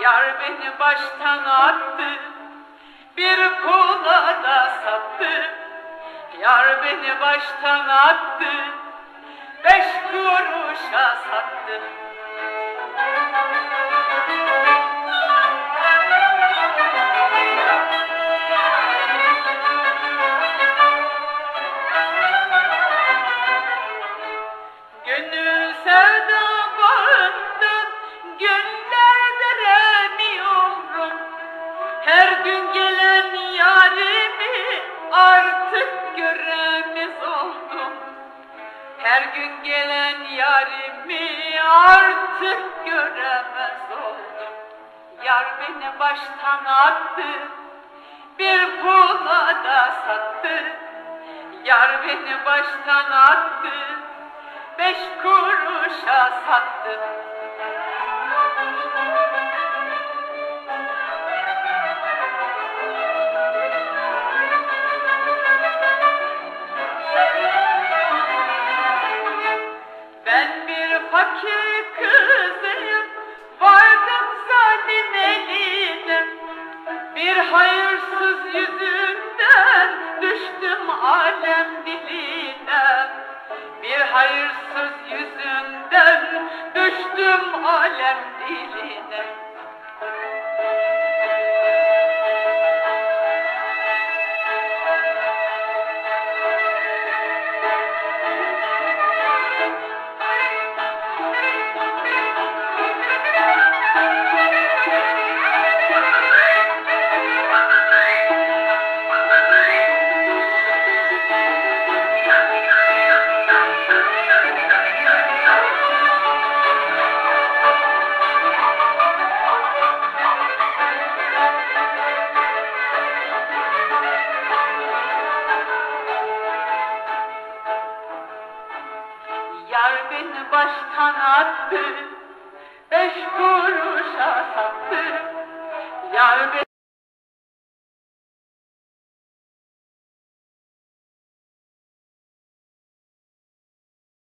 Yar beni baştan attı, bir kula da sattı. Yar beni baştan attı, 5 kuruşa sattı. Gönül sevda bağından gönder veremiyorum. Her gün gelen yarimi artık göremez oldum. Her gün gelen yarimi artık göremez oldum. Yar beni baştan attı, bir pula da sattı. Yar beni baştan attı, 5 kuruşa sattı. Ben bir fakir kızıyım, vardım zalim eline. Bir hayırsız yüzünden düştüm alem diline. Bir hayırsız yüzünden düştüm alem diline. Yar beni baştan attı, 5 kuruşa sattı. Yar beni